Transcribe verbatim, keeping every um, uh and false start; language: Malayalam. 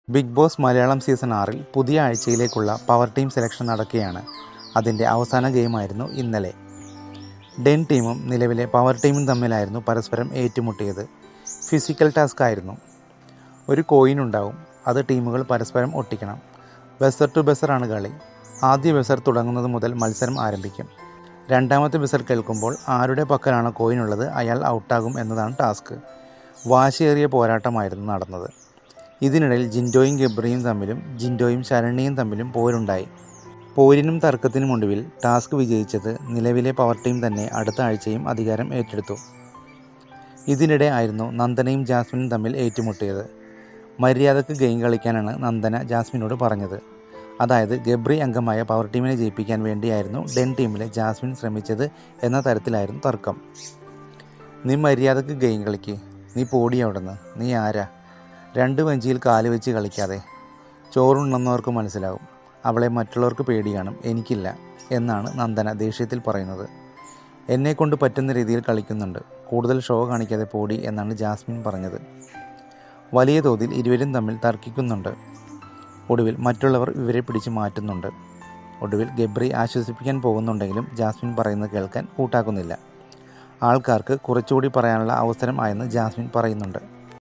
ബിഗ് ബോസ് മലയാളം സീസൺ ആറിൽ പുതിയ ആഴ്ചയിലേക്കുള്ള പവർ ടീം സെലക്ഷൻ നടക്കുകയാണ്. അതിൻ്റെ അവസാന ഗെയിമായിരുന്നു ഇന്നലെ. ഡെൻ ടീമും നിലവിലെ പവർ ടീമും തമ്മിലായിരുന്നു പരസ്പരം ഏറ്റുമുട്ടിയത്. ഫിസിക്കൽ ടാസ്ക് ആയിരുന്നു. ഒരു കോയിൻ ഉണ്ടാവും, അത് ടീമുകൾ പരസ്പരം ഒട്ടിക്കണം. ബസർ ടു ബസറാണ് കളി. ആദ്യ ബസർ തുടങ്ങുന്നത് മുതൽ മത്സരം ആരംഭിക്കും. രണ്ടാമത്തെ ബസർ കേൾക്കുമ്പോൾ ആരുടെ പക്കലാണ് കോയിനുള്ളത് അയാൾ ഔട്ടാകും എന്നതാണ് ടാസ്ക്. വാശിയേറിയ പോരാട്ടമായിരുന്നു നടന്നത്. ഇതിനിടയിൽ ജിൻഡോയും ഗബ്രിയും തമ്മിലും ജിൻഡോയും ശരണ്യയും തമ്മിലും പോരുണ്ടായി. പോരിനും തർക്കത്തിനും ഒടുവിൽ ടാസ്ക് വിജയിച്ചത് നിലവിലെ പവർ ടീം തന്നെ അടുത്ത ആഴ്ചയും അധികാരം ഏറ്റെടുത്തു. ഇതിനിടെ ആയിരുന്നു നന്ദനയും ജാസ്മിനും തമ്മിൽ ഏറ്റുമുട്ടിയത്. മര്യാദക്ക് ഗെയിം കളിക്കാനാണ് നന്ദന ജാസ്മിനോട് പറഞ്ഞത്. അതായത് ഗബ്രി അംഗമായ പവർ ടീമിനെ ജയിപ്പിക്കാൻ വേണ്ടിയായിരുന്നു ഡെൻ ടീമിലെ ജാസ്മിൻ ശ്രമിച്ചത് എന്ന തരത്തിലായിരുന്നു തർക്കം. നീ മര്യാദക്ക് ഗെയിം കളിക്ക്, നീ പോടി അവിടുന്ന്, നീ ആരാ? രണ്ട് വഞ്ചിയിൽ കാല് വെച്ച് കളിക്കാതെ. ചോറുണ്ടെന്നവർക്ക് മനസ്സിലാവും, അവളെ മറ്റുള്ളവർക്ക് പേടി കാണും, എനിക്കില്ല എന്നാണ് നന്ദന ദേഷ്യത്തിൽ പറയുന്നത്. എന്നെക്കൊണ്ട് പറ്റുന്ന രീതിയിൽ കളിക്കുന്നുണ്ട്, കൂടുതൽ ഷോ കാണിക്കാതെ പോടി എന്നാണ് ജാസ്മിൻ പറഞ്ഞത്. വലിയ തോതിൽ ഇരുവരും തമ്മിൽ തർക്കിക്കുന്നുണ്ട്. ഒടുവിൽ മറ്റുള്ളവർ ഇവരെ പിടിച്ച് മാറ്റുന്നുണ്ട്. ഒടുവിൽ ഗബ്രി ആശ്വസിപ്പിക്കാൻ പോകുന്നുണ്ടെങ്കിലും ജാസ്മിൻ പറയുന്നത് കേൾക്കാൻ കൂട്ടാക്കുന്നില്ല. ആൾക്കാർക്ക് കുറച്ചുകൂടി പറയാനുള്ള അവസരം ആയെന്ന് ജാസ്മിൻ പറയുന്നുണ്ട്.